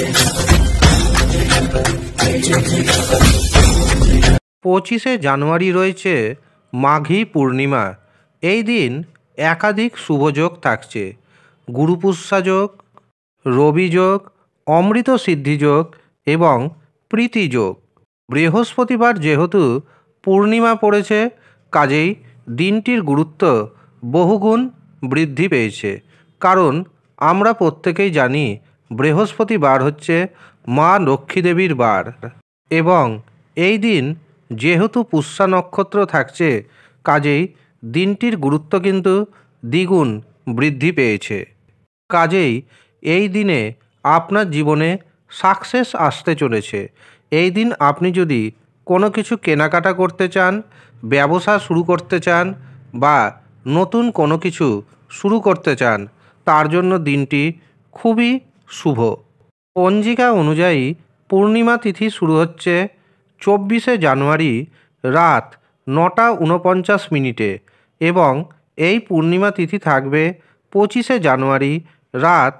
পঁচিশে জানুয়ারি রয়েছে মাঘী পূর্ণিমা। এই দিন একাধিক শুভযোগ থাকছে। গুরুপুষ্যা যোগ, রবি যোগ, অমৃত সিদ্ধি যোগ এবং প্রীতি যোগ। বৃহস্পতিবার যেহেতু পূর্ণিমা পড়েছে, কাজেই দিনটির গুরুত্ব বহুগুণ বৃদ্ধি পেয়েছে। কারণ আমরা প্রত্যেকেই জানি বৃহস্পতিবার হচ্ছে মা লক্ষ্মী দেবীর বার, এবং এই দিন যেহেতু পুষ্যা নক্ষত্র থাকছে, কাজেই দিনটির গুরুত্ব কিন্তু দ্বিগুণ বৃদ্ধি পেয়েছে। কাজেই এই দিনে আপনার জীবনে সাকসেস আসতে চলেছে। এই দিন আপনি যদি কোনো কিছু কেনাকাটা করতে চান, ব্যবসা শুরু করতে চান বা নতুন কোনো কিছু শুরু করতে চান, তার জন্য দিনটি খুবই শুভ। পঞ্জিকা অনুযায়ী পূর্ণিমা তিথি শুরু হচ্ছে 24শে জানুয়ারি রাত 9:49 এবং এই পূর্ণিমা তিথি থাকবে 25শে জানুয়ারি রাত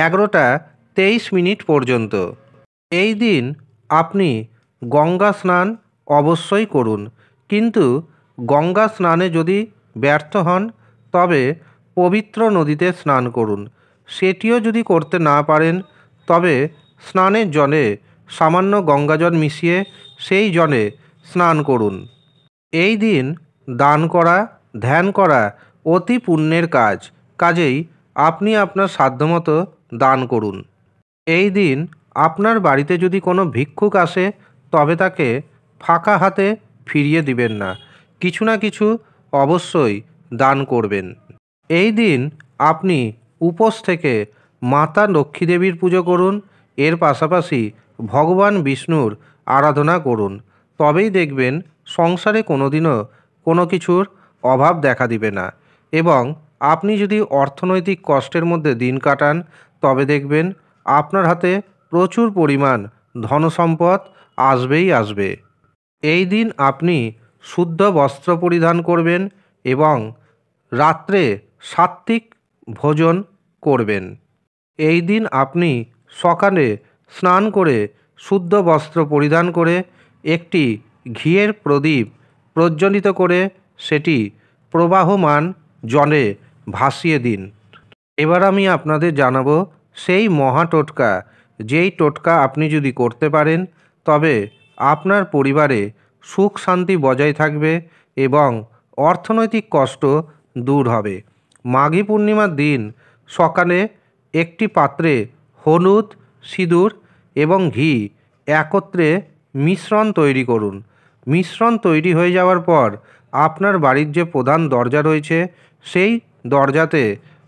11:23 পর্যন্ত। এই দিন আপনি গঙ্গা স্নান অবশ্যই করুন, কিন্তু গঙ্গা স্নানে যদি ব্যর্থ হন তবে পবিত্র নদীতে স্নান করুন। সেটিও যদি করতে না পারেন তবে স্নানের জলে সামান্য গঙ্গাজল মিশিয়ে সেই জলে স্নান করুন। এই দিন দান করা, ধ্যান করা অতি পুণ্যের কাজ, কাজেই আপনি আপনার সাধ্যমতো দান করুন। এই দিন আপনার বাড়িতে যদি কোনো ভিক্ষুক আসে তবে তাকে ফাঁকা হাতে ফিরিয়ে দিবেন না, কিছু না কিছু অবশ্যই দান করবেন। এই দিন আপনি উপোস থেকে মাতা লক্ষ্মী দেবীর পুজো করুন, এর পাশাপাশি ভগবান বিষ্ণুর আরাধনা করুন। তবেই দেখবেন সংসারে কোনোদিনও কোনো কিছুর অভাব দেখা দিবে না, এবং আপনি যদি অর্থনৈতিক কষ্টের মধ্যে দিন কাটান তবে দেখবেন আপনার হাতে প্রচুর পরিমাণ ধনসম্পদ আসবেই আসবে। এই দিন আপনি শুদ্ধ বস্ত্র পরিধান করবেন এবং রাত্রে সাত্ত্বিক ভোজন করবেন। এই দিন আপনি সকালে স্নান করে শুদ্ধ বস্ত্র পরিধান করে একটি ঘিয়ের প্রদীপ প্রজ্বলিত করে সেটি প্রবাহমান জলে ভাসিয়ে দিন। এবার আমি আপনাদের জানাবো সেই মহা টোটকা, যেই টোটকা আপনি যদি করতে পারেন তবে আপনার পরিবারে সুখ শান্তি বজায় থাকবে এবং অর্থনৈতিক কষ্ট দূর হবে। মাঘী পূর্ণিমার দিন সকালে একটি পাত্রে হলুদ, সিঁদুর এবং ঘি একত্রে মিশ্রণ তৈরি করুন। মিশ্রণ তৈরি হয়ে যাওয়ার পর আপনার বাড়ির যে প্রধান দরজা রয়েছে সেই দরজাতে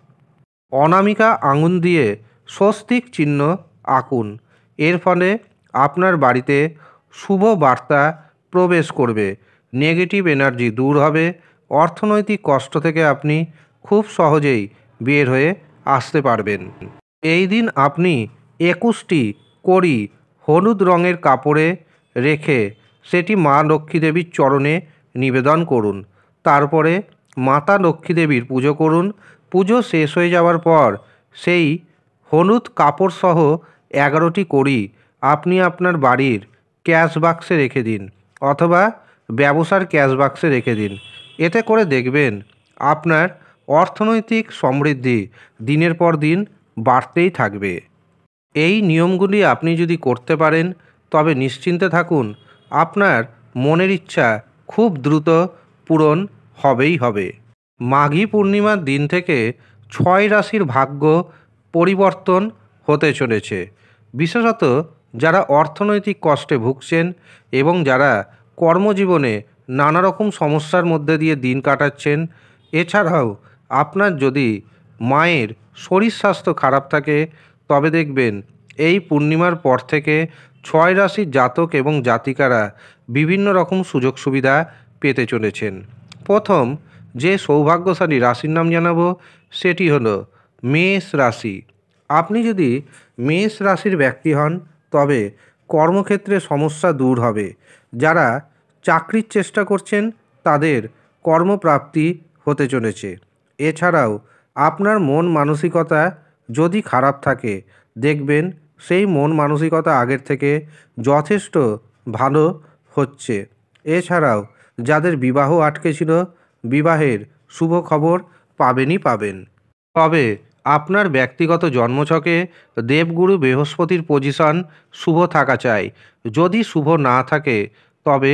অনামিকা আঙুল দিয়ে স্বস্তিক চিহ্ন আঁকুন। এর ফলে আপনার বাড়িতে শুভ বার্তা প্রবেশ করবে, নেগেটিভ এনার্জি দূর হবে, অর্থনৈতিক কষ্ট থেকে আপনি খুব সহজেই বের হয়ে আসতে পারবেন। এই দিন আপনি 21টি কড়ি হলুদ রঙের কাপড়ে রেখে সেটি মা লক্ষ্মী দেবীর চরণে নিবেদন করুন। তারপরে মাতা লক্ষ্মী দেবীর পুজো করুন। পুজো শেষ হয়ে যাওয়ার পর সেই হলুদ কাপড় সহ 11টি কড়ি আপনি আপনার বাড়ির ক্যাশ বাক্সে রেখে দিন অথবা ব্যবসার ক্যাশ বাক্সে রেখে দিন। এতে করে দেখবেন আপনার অর্থনৈতিক সমৃদ্ধি দিনের পর দিন বাড়তেই থাকবে। এই নিয়মগুলি আপনি যদি করতে পারেন তবে নিশ্চিন্তে থাকুন, আপনার মনের ইচ্ছা খুব দ্রুত পূরণ হবেই হবে। মাঘী পূর্ণিমার দিন থেকে 6 রাশির ভাগ্য পরিবর্তন হতে চলেছে। বিশেষত যারা অর্থনৈতিক কষ্টে ভুগছেন এবং যারা কর্মজীবনে নানা রকম সমস্যার মধ্যে দিয়ে দিন কাটাচ্ছেন, এছাড়াও আপনার যদি মায়ের শরীর স্বাস্থ্য খারাপ থাকে তবে দেখবেন এই পূর্ণিমার পর থেকে 6 রাশির জাতক এবং জাতিকারা বিভিন্ন রকম সুযোগ সুবিধা পেতে চলেছেন। প্রথম যে সৌভাগ্যশালী রাশির নাম জানাবো সেটি হলো মেষ রাশি। আপনি যদি মেষ রাশির ব্যক্তি হন তবে কর্মক্ষেত্রে সমস্যা দূর হবে। যারা চাকরির চেষ্টা করছেন তাদের কর্মপ্রাপ্তি হতে চলেছে। এছাড়াও আপনার মন মানসিকতা যদি খারাপ থাকে দেখবেন সেই মন মানসিকতা আগের থেকে যথেষ্ট ভালো হচ্ছে। এছাড়াও যাদের বিবাহ আটকে ছিল, বিবাহের শুভ খবর পাবেনই পাবেন। তবে আপনার ব্যক্তিগত জন্মছকে দেবগুরু বৃহস্পতির পজিশন শুভ থাকা চাই। যদি শুভ না থাকে তবে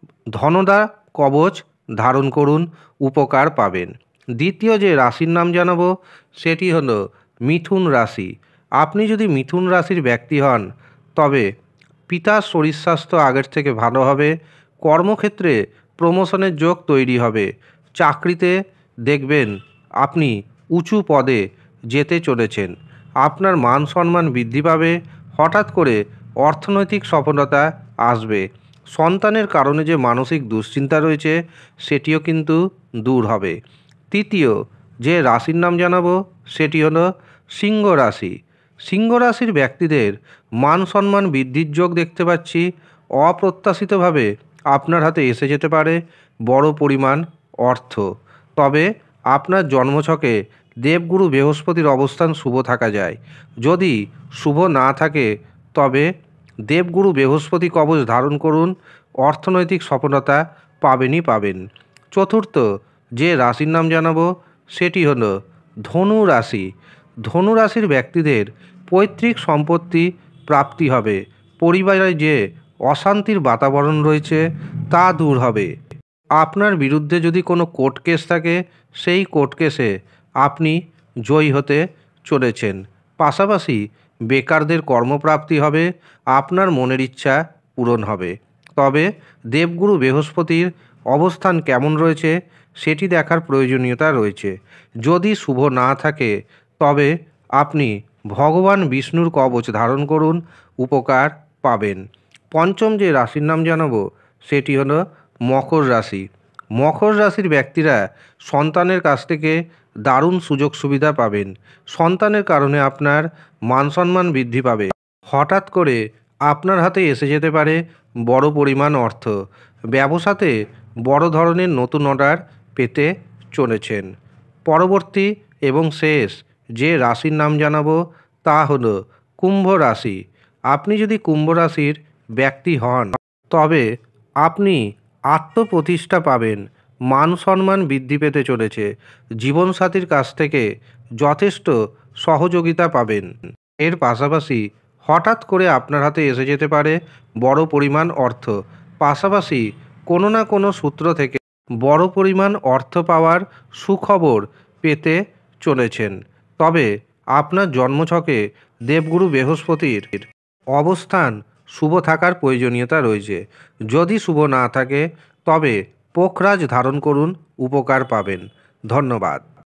ধনদা কবচ ধারণ করুন, উপকার পাবেন। দ্বিতীয় যে রাশির নাম জানাবো সেটি হলো মিথুন রাশি। আপনি যদি মিথুন রাশির ব্যক্তি হন তবে পিতার শরীর স্বাস্থ্য আগের থেকে ভালো হবে। কর্মক্ষেত্রে প্রমোশনের যোগ তৈরি হবে। চাকরিতে দেখবেন আপনি উঁচু পদে যেতে চলেছেন। আপনার মান সম্মান বৃদ্ধি পাবে। হঠাৎ করে অর্থনৈতিক সফলতা আসবে। সন্তানের কারণে যে মানসিক দুশ্চিন্তা রয়েছে সেটিও কিন্তু দূর হবে। তৃতীয় যে রাশির নাম জানাবো সেটি হলো সিংহ রাশি। সিংহ রাশির ব্যক্তিদের মান সম্মান বৃদ্ধির যোগ দেখতে পাচ্ছি। অপ্রত্যাশিতভাবে আপনার হাতে এসে যেতে পারে বড় পরিমাণ অর্থ। তবে আপনার জন্মছকে দেবগুরু বৃহস্পতির অবস্থান শুভ থাকা যায়। যদি শুভ না থাকে তবে দেবগুরু বৃহস্পতি কবচ ধারণ করুন, অর্থনৈতিক সফলতা পাবেনই পাবেন। চতুর্থ যে রাশির নাম জানাবো সেটি হলো ধনু রাশি। ধনু রাশির ব্যক্তিদের পৈতৃক সম্পত্তি প্রাপ্তি হবে। পরিবারে যে অশান্তির বাতাবরণ রয়েছে তা দূর হবে। আপনার বিরুদ্ধে যদি কোনো কোর্ট কেস থাকে সেই কোর্ট কেসে আপনি জয়ী হতে চলেছেন। পাশাপাশি বেকারদের কর্মপ্রাপ্তি হবে, আপনার মনের ইচ্ছা পূরণ হবে। তবে দেবগুরু বৃহস্পতির অবস্থান কেমন রয়েছে সেটি দেখার প্রয়োজনীয়তা রয়েছে। যদি শুভ না থাকে তবে আপনি ভগবান বিষ্ণুর কবচ ধারণ করুন, উপকার পাবেন। পঞ্চম যে রাশির নাম জানাবো সেটি হলো মকর রাশি। মকর রাশির ব্যক্তিরা সন্তানের কাছ থেকে দারুণ সুযোগ সুবিধা পাবেন। সন্তানের কারণে আপনার মান সম্মান বৃদ্ধি পাবে। হঠাৎ করে আপনার হাতে এসে যেতে পারে বড় পরিমাণ অর্থ। ব্যবসাতে বড় ধরনের নতুন অর্ডার পেতে চলেছেন। পরবর্তী এবং শেষ যে রাশির নাম জানাবো তা হলো কুম্ভ রাশি। আপনি যদি কুম্ভ রাশির ব্যক্তি হন তবে আপনি আত্মপ্রতিষ্ঠা পাবেন। মান সম্মান বৃদ্ধি পেতে চলেছে। জীবনসাথীর কাছ থেকে যথেষ্ট সহযোগিতা পাবেন। এর পাশাপাশি হঠাৎ করে আপনার হাতে এসে যেতে পারে বড় পরিমাণ অর্থ। পাশাপাশি কোনো না কোনো সূত্র থেকে বড় পরিমাণ অর্থ পাওয়ার সুখবর পেতে চলেছেন। তবে আপনার জন্মছকে দেবগুরু বৃহস্পতির অবস্থান শুভ থাকার প্রয়োজনীয়তা রয়েছে। যদি শুভ না থাকে তবে পোখরাজ ধারণ করুন, উপকার পাবেন। ধন্যবাদ।